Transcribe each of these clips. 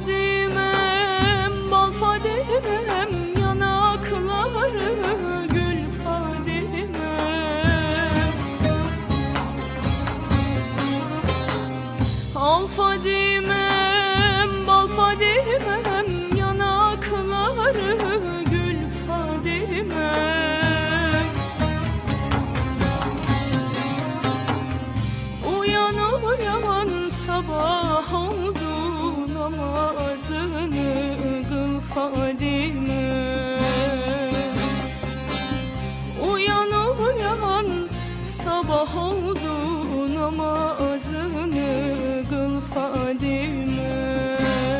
Fadimem, bal Fadimem, yanakları gül Fadimem. Al Fadimem, bal Fadimem, yanakları gül Fadimem. Uyan uyan, sabah oldu, namazını kıl Fadimem. Uyan uyan, sabah oldu, namazını kıl Fadimem.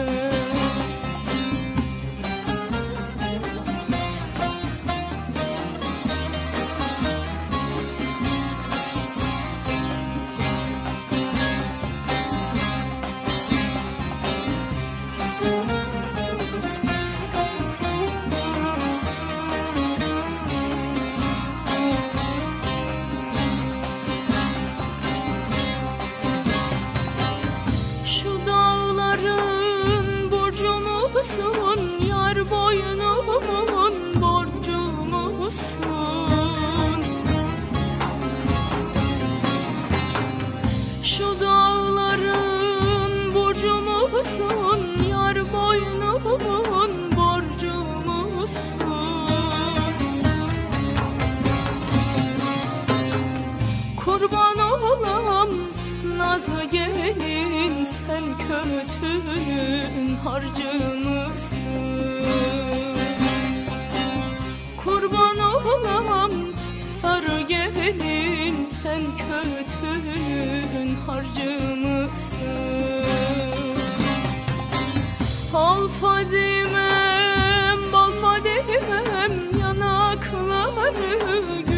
Şu dağların burcumusun, yar boynumun borcumusun. Şu dağların burcumusun, yar boynumun borcumusun. Kurban olam nazlı gelin, sen kötünün harcımısın. Kurban olam sarı gelin, sen kötünün harcımısın. Al Fadimem, bal Fadimem, yanakları